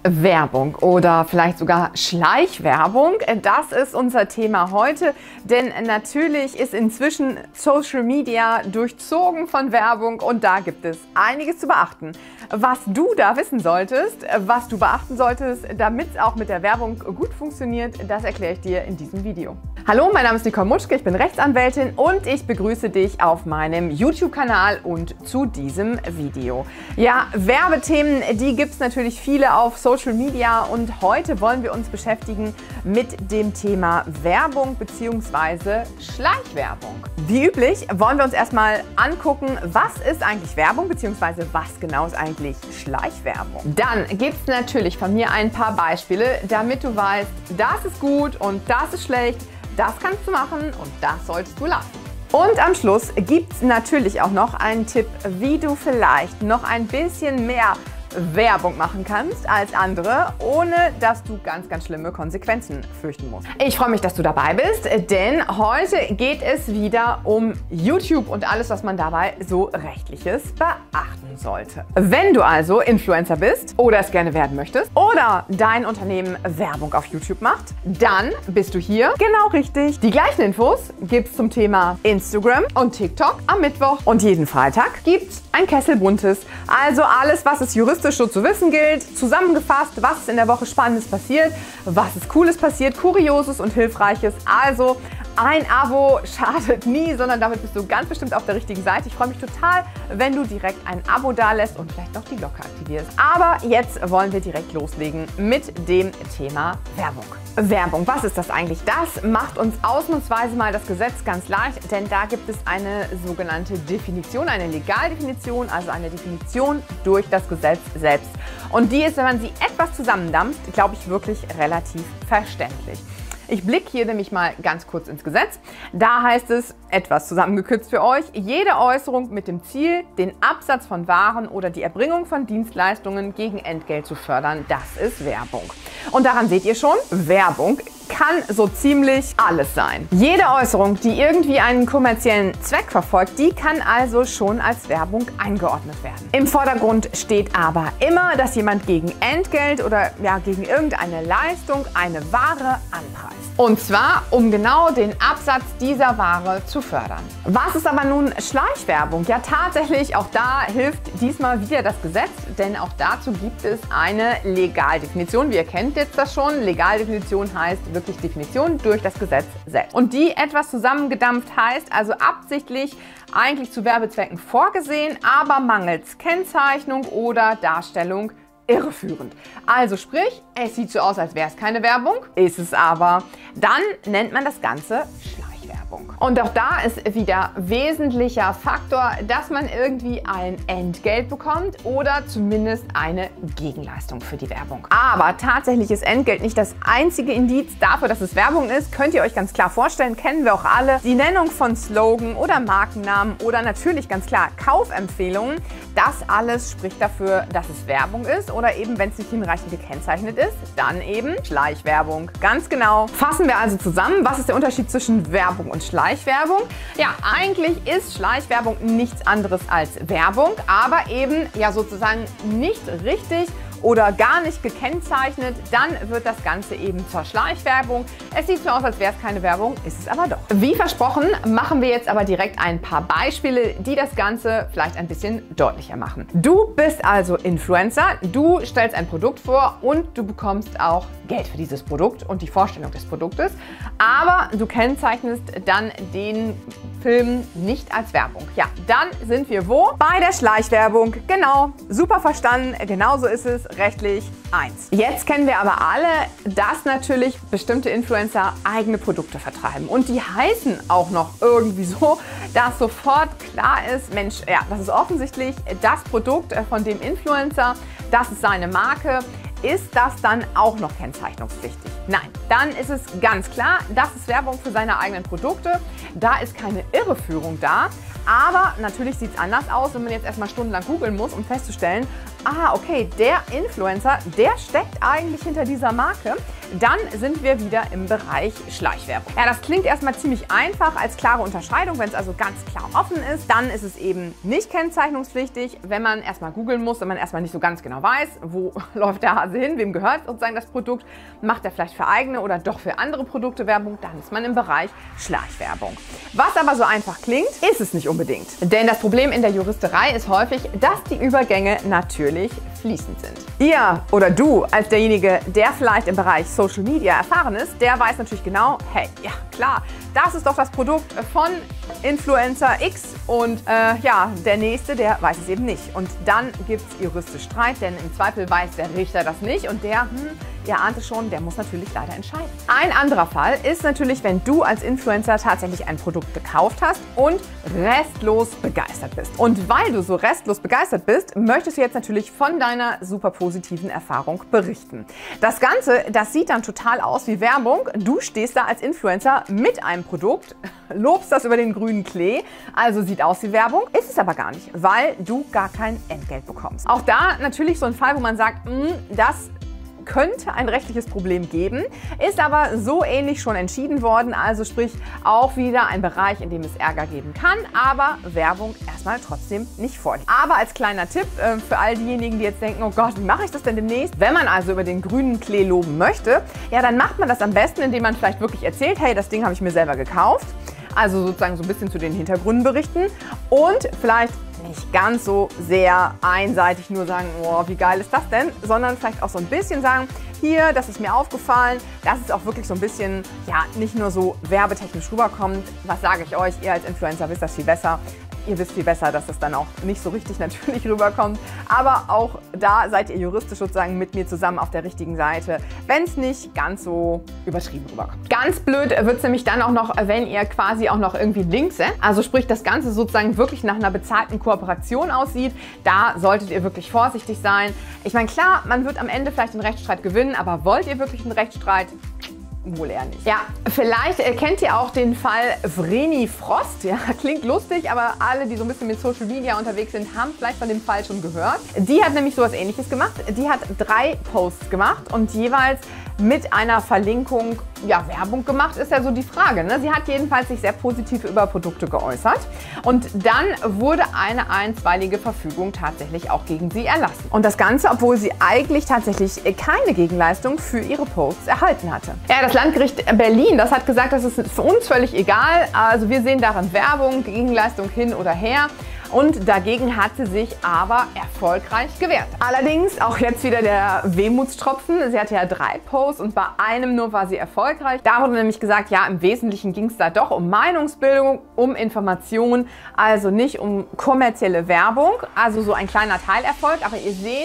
Werbung oder vielleicht sogar Schleichwerbung, das ist unser Thema heute, denn natürlich ist inzwischen Social Media durchzogen von Werbung und da gibt es einiges zu beachten. Was du da wissen solltest, was du beachten solltest, damit es auch mit der Werbung gut funktioniert, das erkläre ich dir in diesem Video. Hallo, mein Name ist Nicole Mutschke, ich bin Rechtsanwältin und ich begrüße dich auf meinem YouTube-Kanal und zu diesem Video. Ja, Werbethemen, die gibt es natürlich viele auf Social Media und heute wollen wir uns beschäftigen mit dem Thema Werbung bzw. Schleichwerbung. Wie üblich wollen wir uns erstmal angucken, was ist eigentlich Werbung bzw. was genau ist eigentlich Schleichwerbung. Dann gibt es natürlich von mir ein paar Beispiele, damit du weißt, das ist gut und das ist schlecht. Das kannst du machen und das solltest du lassen. Und am Schluss gibt es natürlich auch noch einen Tipp, wie du vielleicht noch ein bisschen mehr Werbung machen kannst als andere, ohne dass du ganz schlimme Konsequenzen fürchten musst. Ich freue mich, dass du dabei bist, denn heute geht es wieder um YouTube und alles, was man dabei so Rechtliches beachten sollte. Wenn du also Influencer bist oder es gerne werden möchtest oder dein Unternehmen Werbung auf YouTube macht, dann bist du hier genau richtig. Die gleichen Infos gibt es zum Thema Instagram und TikTok am Mittwoch und jeden Freitag gibt es ein Kessel Buntes. Also alles, was es juristisch so zu wissen gilt, zusammengefasst, was ist in der Woche Spannendes passiert, was ist Cooles passiert, Kurioses und Hilfreiches. Also ein Abo schadet nie, sondern damit bist du ganz bestimmt auf der richtigen Seite. Ich freue mich total, wenn du direkt ein Abo dalässt und vielleicht noch die Glocke aktivierst. Aber jetzt wollen wir direkt loslegen mit dem Thema Werbung. Werbung, was ist das eigentlich? Das macht uns ausnahmsweise mal das Gesetz ganz leicht, denn da gibt es eine sogenannte Definition, eine Legaldefinition, also eine Definition durch das Gesetz selbst. Und die ist, wenn man sie etwas zusammendampft, glaube ich, wirklich relativ verständlich. Ich blicke hier nämlich mal ganz kurz ins Gesetz. Da heißt es, etwas zusammengekürzt für euch, jede Äußerung mit dem Ziel, den Absatz von Waren oder die Erbringung von Dienstleistungen gegen Entgelt zu fördern, das ist Werbung. Und daran seht ihr schon, Werbung kann so ziemlich alles sein. Jede Äußerung, die irgendwie einen kommerziellen Zweck verfolgt, die kann also schon als Werbung eingeordnet werden. Im Vordergrund steht aber immer, dass jemand gegen Entgelt oder gegen irgendeine Leistung eine Ware anpreist. Und zwar, um genau den Absatz dieser Ware zu fördern. Was ist aber nun Schleichwerbung? Ja, tatsächlich, auch da hilft diesmal wieder das Gesetz, denn auch dazu gibt es eine Legaldefinition. Ihr kennt jetzt das schon. Legaldefinition heißt wirklich Definition durch das Gesetz selbst. Und die etwas zusammengedampft heißt also absichtlich eigentlich zu Werbezwecken vorgesehen, aber mangels Kennzeichnung oder Darstellung irreführend. Also sprich, es sieht so aus, als wäre es keine Werbung, ist es aber. Dann nennt man das Ganze Schleichwerbung. Und auch da ist wieder wesentlicher Faktor, dass man irgendwie ein Entgelt bekommt oder zumindest eine Gegenleistung für die Werbung. Aber tatsächlich ist Entgelt nicht das einzige Indiz dafür, dass es Werbung ist. Könnt ihr euch ganz klar vorstellen, kennen wir auch alle. Die Nennung von Slogan oder Markennamen oder natürlich ganz klar Kaufempfehlungen. Das alles spricht dafür, dass es Werbung ist oder eben, wenn es nicht hinreichend gekennzeichnet ist, dann eben Schleichwerbung. Ganz genau. Fassen wir also zusammen, was ist der Unterschied zwischen Werbung und Schleichwerbung? Ja, eigentlich ist Schleichwerbung nichts anderes als Werbung, aber eben sozusagen nicht richtig oder gar nicht gekennzeichnet, dann wird das Ganze eben zur Schleichwerbung. Es sieht so aus, als wäre es keine Werbung, ist es aber doch. Wie versprochen, machen wir jetzt aber direkt ein paar Beispiele, die das Ganze vielleicht ein bisschen deutlicher machen. Du bist also Influencer, du stellst ein Produkt vor und du bekommst auch Geld für dieses Produkt und die Vorstellung des Produktes, aber du kennzeichnest dann den Film nicht als Werbung. Ja, dann sind wir wo? Bei der Schleichwerbung. Genau, super verstanden, genauso ist es. Rechtlich 1. Jetzt kennen wir aber alle, dass natürlich bestimmte Influencer eigene Produkte vertreiben. Und die heißen auch noch irgendwie so, dass sofort klar ist, Mensch, ja, das ist offensichtlich das Produkt von dem Influencer, das ist seine Marke. Ist das dann auch noch kennzeichnungspflichtig? Nein, dann ist es ganz klar, das ist Werbung für seine eigenen Produkte. Da ist keine Irreführung da. Aber natürlich sieht es anders aus, wenn man jetzt erstmal stundenlang googeln muss, um festzustellen, ah, okay, der Influencer, der steckt eigentlich hinter dieser Marke, dann sind wir wieder im Bereich Schleichwerbung. Ja, das klingt erstmal ziemlich einfach als klare Unterscheidung. Wenn es also ganz klar offen ist, dann ist es eben nicht kennzeichnungspflichtig. Wenn man erstmal googeln muss, wenn man erstmal nicht so ganz genau weiß, wo läuft der Hase hin, wem gehört sozusagen das Produkt, macht er vielleicht für eigene oder doch für andere Produkte Werbung, dann ist man im Bereich Schleichwerbung. Was aber so einfach klingt, ist es nicht unbedingt. Denn das Problem in der Juristerei ist häufig, dass die Übergänge natürlich fließend sind. Ihr oder du als derjenige, der vielleicht im Bereich Social Media erfahren ist, der weiß natürlich genau, hey, ja klar, das ist doch das Produkt von Influencer X und ja, der Nächste, der weiß es eben nicht. Und dann gibt es juristisch Streit, denn im Zweifel weiß der Richter das nicht und der, ihr ahnt es schon, der muss natürlich leider entscheiden. Ein anderer Fall ist natürlich, wenn du als Influencer tatsächlich ein Produkt gekauft hast und restlos begeistert bist. Und weil du so restlos begeistert bist, möchtest du jetzt natürlich von deiner super positiven Erfahrung berichten. Das Ganze, das sieht dann total aus wie Werbung. Du stehst da als Influencer mit einem Produkt, lobst das über den grünen Klee, also sieht aus wie Werbung, ist es aber gar nicht, weil du gar kein Entgelt bekommst. Auch da natürlich so ein Fall, wo man sagt, das könnte ein rechtliches Problem geben, ist aber so ähnlich schon entschieden worden, also sprich auch wieder ein Bereich, in dem es Ärger geben kann, aber Werbung erstmal trotzdem nicht vorliegt. Aber als kleiner Tipp für all diejenigen, die jetzt denken, oh Gott, wie mache ich das denn demnächst? Wenn man also über den grünen Klee loben möchte, ja, dann macht man das am besten, indem man vielleicht wirklich erzählt, hey, das Ding habe ich mir selber gekauft, also sozusagen so ein bisschen zu den Hintergründen berichten und vielleicht nicht ganz so sehr einseitig nur sagen, oh, wie geil ist das denn, sondern vielleicht auch so ein bisschen sagen, hier, das ist mir aufgefallen, dass es auch wirklich so ein bisschen, ja, nicht nur so werbetechnisch rüberkommt. Was sage ich euch? Ihr als Influencer wisst das viel besser. Ihr wisst viel besser, dass es dann auch nicht so richtig natürlich rüberkommt. Aber auch da seid ihr juristisch sozusagen mit mir zusammen auf der richtigen Seite, wenn es nicht ganz so übertrieben rüberkommt. Ganz blöd wird es nämlich dann auch noch, wenn ihr quasi auch noch irgendwie Links setzt. Also sprich, das Ganze sozusagen wirklich nach einer bezahlten Kooperation aussieht. Da solltet ihr wirklich vorsichtig sein. Ich meine, klar, man wird am Ende vielleicht einen Rechtsstreit gewinnen, aber wollt ihr wirklich einen Rechtsstreit? Wohl eher nicht. Ja, vielleicht kennt ihr auch den Fall Vreni Frost. Ja, klingt lustig, aber alle, die so ein bisschen mit Social Media unterwegs sind, haben vielleicht von dem Fall schon gehört. Die hat nämlich sowas Ähnliches gemacht. Die hat 3 Posts gemacht und jeweils mit einer Verlinkung, ja, Werbung gemacht, ist ja so die Frage, ne? Sie hat jedenfalls sich sehr positiv über Produkte geäußert und dann wurde eine einstweilige Verfügung tatsächlich auch gegen sie erlassen. Und das Ganze, obwohl sie eigentlich tatsächlich keine Gegenleistung für ihre Posts erhalten hatte. Ja, das Landgericht Berlin, das hat gesagt, das ist für uns völlig egal, also wir sehen darin Werbung, Gegenleistung hin oder her. Und dagegen hat sie sich aber erfolgreich gewehrt. Allerdings auch jetzt wieder der Wehmutstropfen. Sie hatte ja 3 Posts und bei einem nur war sie erfolgreich. Da wurde nämlich gesagt, ja, im Wesentlichen ging es da doch um Meinungsbildung, um Information, also nicht um kommerzielle Werbung. Also so ein kleiner Teilerfolg. Aber ihr seht,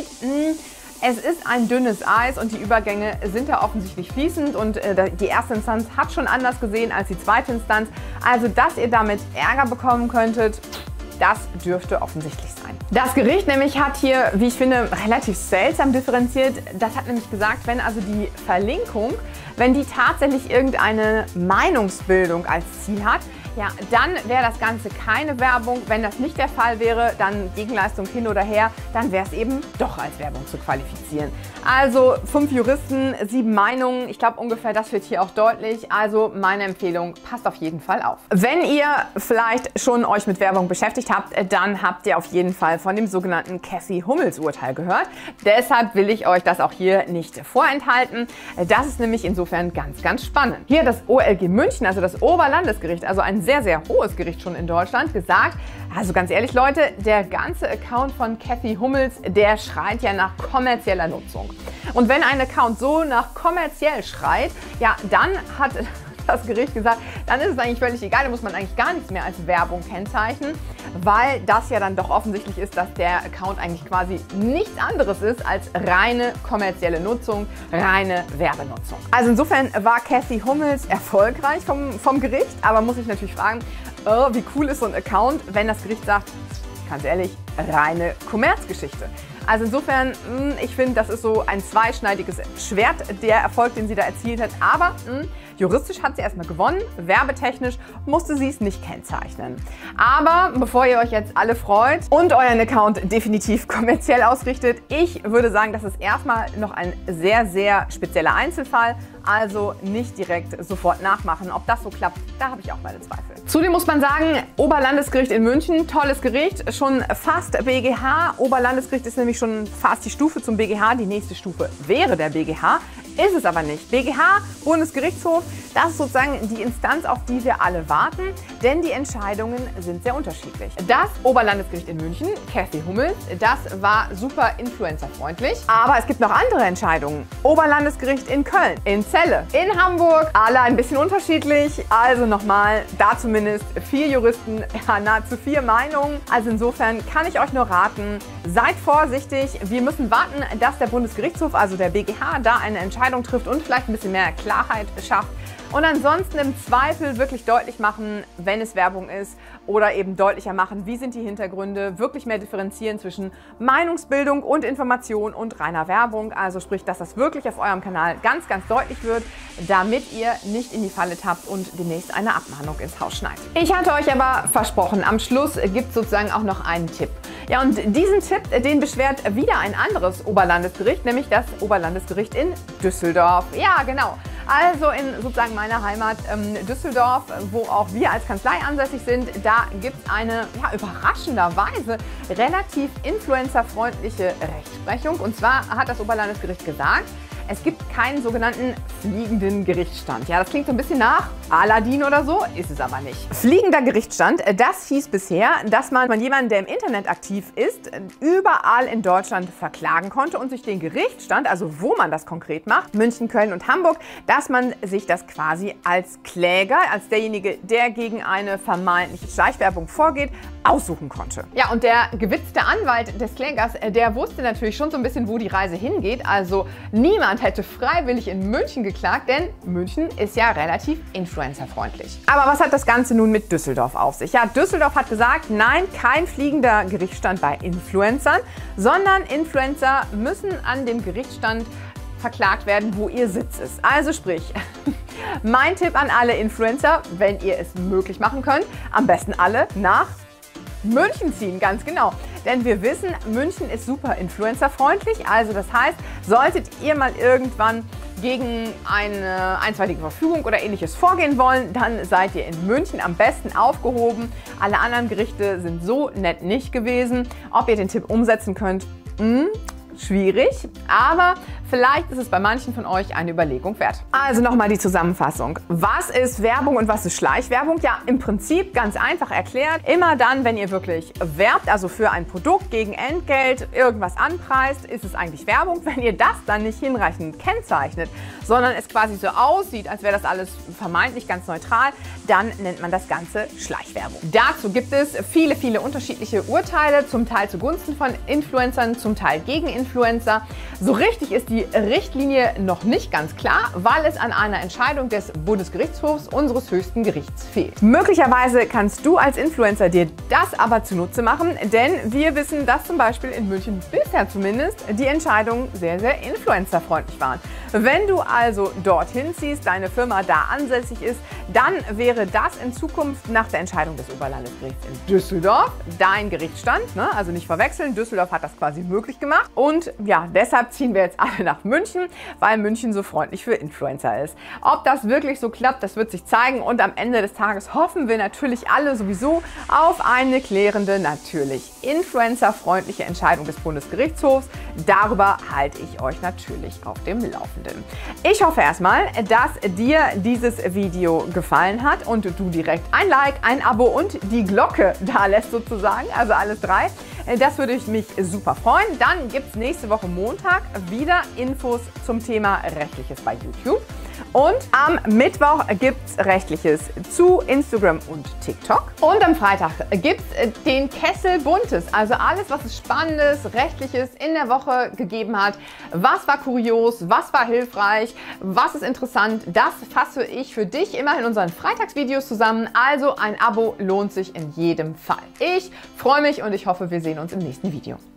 es ist ein dünnes Eis und die Übergänge sind da offensichtlich fließend und die erste Instanz hat schon anders gesehen als die zweite Instanz. Also, dass ihr damit Ärger bekommen könntet, das dürfte offensichtlich sein. Das Gericht nämlich hat hier, wie ich finde, relativ seltsam differenziert. Das hat nämlich gesagt, wenn also die Verlinkung, wenn die tatsächlich irgendeine Meinungsbildung als Ziel hat, ja, dann wäre das Ganze keine Werbung. Wenn das nicht der Fall wäre, dann Gegenleistung hin oder her, dann wäre es eben doch als Werbung zu qualifizieren. Also 5 Juristen, 7 Meinungen. Ich glaube ungefähr, das wird hier auch deutlich. Also meine Empfehlung, passt auf jeden Fall auf. Wenn ihr vielleicht schon euch mit Werbung beschäftigt habt, dann habt ihr auf jeden Fall von dem sogenannten Cathy Hummels Urteil gehört. Deshalb will ich euch das auch hier nicht vorenthalten. Das ist nämlich insofern ganz, ganz spannend. Hier hat das OLG München, also das Oberlandesgericht, also ein sehr, sehr hohes Gericht schon in Deutschland, gesagt, also ganz ehrlich Leute, der ganze Account von Cathy Hummels, der schreit ja nach kommerzieller Nutzung. Und wenn ein Account so nach kommerziell schreit, ja, dann hat das Gericht gesagt, dann ist es eigentlich völlig egal, da muss man eigentlich gar nichts mehr als Werbung kennzeichnen, weil das ja dann doch offensichtlich ist, dass der Account eigentlich quasi nichts anderes ist als reine kommerzielle Nutzung, reine Werbenutzung. Also insofern war Cathy Hummels erfolgreich vom Gericht, aber muss ich natürlich fragen, wie cool ist so ein Account, wenn das Gericht sagt, ganz ehrlich, reine Kommerzgeschichte. Also insofern, ich finde, das ist so ein zweischneidiges Schwert, der Erfolg, den sie da erzielt hat. Aber juristisch hat sie erstmal gewonnen, werbetechnisch musste sie es nicht kennzeichnen. Aber bevor ihr euch jetzt alle freut und euren Account definitiv kommerziell ausrichtet, ich würde sagen, das ist erstmal noch ein sehr, sehr spezieller Einzelfall. Also nicht direkt sofort nachmachen. Ob das so klappt, da habe ich auch meine Zweifel. Zudem muss man sagen, Oberlandesgericht in München, tolles Gericht, schon fast BGH. Oberlandesgericht ist nämlich schon fast die Stufe zum BGH. Die nächste Stufe wäre der BGH, ist es aber nicht. BGH, Bundesgerichtshof, das ist sozusagen die Instanz, auf die wir alle warten, denn die Entscheidungen sind sehr unterschiedlich. Das Oberlandesgericht in München, Kathy Hummels, das war super influencerfreundlich. Aber es gibt noch andere Entscheidungen. Oberlandesgericht in Köln, in Celle, in Hamburg, alle ein bisschen unterschiedlich. Also nochmal, da zumindest 4 Juristen, ja, nahezu 4 Meinungen. Also insofern kann ich euch nur raten, seid vorsichtig. Wir müssen warten, dass der Bundesgerichtshof, also der BGH, da eine Entscheidung trifft und vielleicht ein bisschen mehr Klarheit schafft. Und ansonsten im Zweifel wirklich deutlich machen, wenn es Werbung ist, oder eben deutlicher machen, wie sind die Hintergründe, wirklich mehr differenzieren zwischen Meinungsbildung und Information und reiner Werbung. Also sprich, dass das wirklich auf eurem Kanal ganz, ganz deutlich wird, damit ihr nicht in die Falle tappt und demnächst eine Abmahnung ins Haus schneidet. Ich hatte euch aber versprochen, am Schluss gibt es sozusagen auch noch einen Tipp. Ja, und diesen Tipp, den beschwert wieder ein anderes Oberlandesgericht, nämlich das Oberlandesgericht in Düsseldorf. Ja, genau. Also in sozusagen meiner Heimat Düsseldorf, wo auch wir als Kanzlei ansässig sind, da gibt es eine überraschenderweise relativ influencerfreundliche Rechtsprechung. Und zwar hat das Oberlandesgericht gesagt, es gibt keinen sogenannten fliegenden Gerichtsstand. Ja, das klingt so ein bisschen nach Aladdin oder so, ist es aber nicht. Fliegender Gerichtsstand, das hieß bisher, dass man jemanden, der im Internet aktiv ist, überall in Deutschland verklagen konnte und sich den Gerichtsstand, also wo man das konkret macht, München, Köln und Hamburg, dass man sich das quasi als Kläger, als derjenige, der gegen eine vermeintliche Schleichwerbung vorgeht, aussuchen konnte. Ja, und der gewitzte Anwalt des Klägers, der wusste natürlich schon so ein bisschen, wo die Reise hingeht. Also niemand hätte freiwillig in München geklagt, denn München ist ja relativ influencerfreundlich. Aber was hat das Ganze nun mit Düsseldorf auf sich? Ja, Düsseldorf hat gesagt, nein, kein fliegender Gerichtsstand bei Influencern, sondern Influencer müssen an dem Gerichtsstand verklagt werden, wo ihr Sitz ist. Also sprich, mein Tipp an alle Influencer, wenn ihr es möglich machen könnt, am besten alle nach München ziehen, ganz genau. Denn wir wissen, München ist super influencerfreundlich. Also das heißt, solltet ihr mal irgendwann gegen eine einstweilige Verfügung oder ähnliches vorgehen wollen, dann seid ihr in München am besten aufgehoben. Alle anderen Gerichte sind so nett nicht gewesen. Ob ihr den Tipp umsetzen könnt, schwierig, aber vielleicht ist es bei manchen von euch eine Überlegung wert. Also nochmal die Zusammenfassung. Was ist Werbung und was ist Schleichwerbung? Ja, im Prinzip ganz einfach erklärt. Immer dann, wenn ihr wirklich werbt, also für ein Produkt gegen Entgelt irgendwas anpreist, ist es eigentlich Werbung. Wenn ihr das dann nicht hinreichend kennzeichnet, sondern es quasi so aussieht, als wäre das alles vermeintlich ganz neutral, dann nennt man das Ganze Schleichwerbung. Dazu gibt es viele, viele unterschiedliche Urteile, zum Teil zugunsten von Influencern, zum Teil gegen Influencer. So richtig ist die Richtlinie noch nicht ganz klar, weil es an einer Entscheidung des Bundesgerichtshofs unseres höchsten Gerichts fehlt. Möglicherweise kannst du als Influencer dir das aber zunutze machen, denn wir wissen, dass zum Beispiel in München bisher zumindest die Entscheidungen sehr, sehr influencerfreundlich waren. Wenn du also dorthin ziehst, deine Firma da ansässig ist, dann wäre das in Zukunft nach der Entscheidung des Oberlandesgerichts in Düsseldorf dein Gerichtsstand. Ne? Also nicht verwechseln, Düsseldorf hat das quasi möglich gemacht. Und ja, deshalb ziehen wir jetzt alle nach München, weil München so freundlich für Influencer ist. Ob das wirklich so klappt, das wird sich zeigen. Und am Ende des Tages hoffen wir natürlich alle sowieso auf eine klärende, natürlich influencerfreundliche Entscheidung des Bundesgerichtshofs. Darüber halte ich euch natürlich auf dem Laufenden. Ich hoffe erstmal, dass dir dieses Video gefallen hat und du direkt ein Like, ein Abo und die Glocke da lässt sozusagen, also alles 3. Das würde mich super freuen. Dann gibt es nächste Woche Montag wieder Infos zum Thema Rechtliches bei YouTube. Und am Mittwoch gibt es Rechtliches zu Instagram und TikTok. Und am Freitag gibt es den Kessel Buntes, also alles, was es Spannendes, Rechtliches in der Woche gegeben hat. Was war kurios, was war hilfreich, was ist interessant, das fasse ich für dich immer in unseren Freitagsvideos zusammen. Also ein Abo lohnt sich in jedem Fall. Ich freue mich und ich hoffe, wir sehen uns im nächsten Video.